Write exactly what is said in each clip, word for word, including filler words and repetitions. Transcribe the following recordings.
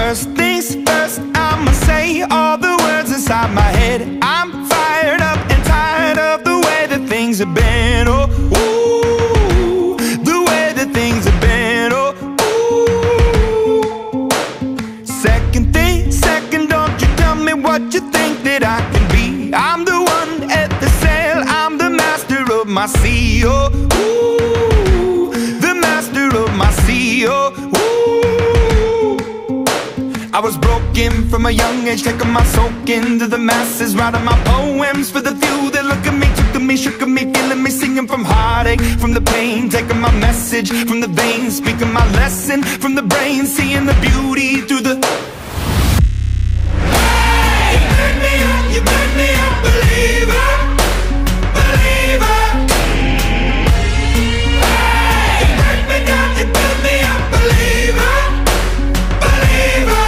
First things first, I'ma say all the words inside my head. I'm fired up and tired of the way that things have been. Oh, ooh, the way that things have been. Oh, ooh. Second thing, second, don't you tell me what you think that I can be. I'm the one at the sail, I'm the master of my sea. Oh, ooh, the master of my sea. Oh, ooh. I was broken from a young age, taking my soak into the masses, writing my poems for the few that look at me, took at me, shook at me, feeling me, singing from heartache, from the pain, taking my message from the veins, speaking my lesson from the brain, seeing the beauty through the... Hey, you burn me up, you burn me up, believer, believer. Hey, you burn me down, you burn me up, believer, believer.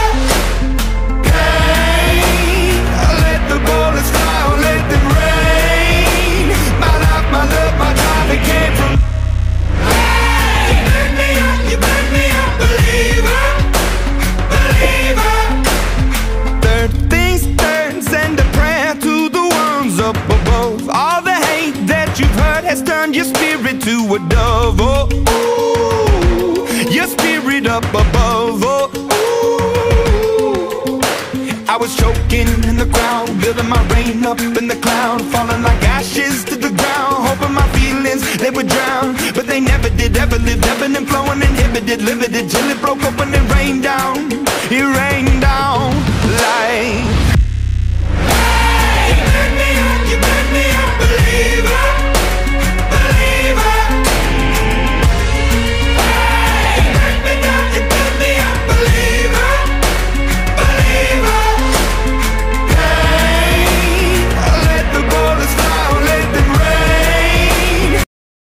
My love, my drive, it came from. Hey, you burn me up, you burn me up, believer, believer. Third things third, send a prayer to the ones up above. All the hate that you've heard has turned your spirit to a dove. Oh, ooh, your spirit up above. Oh, ooh. I was choking in the crowd, building my rain up in the cloud, falling like ashes to the ground, hoping my feelings, they would drown, but they never did, ever live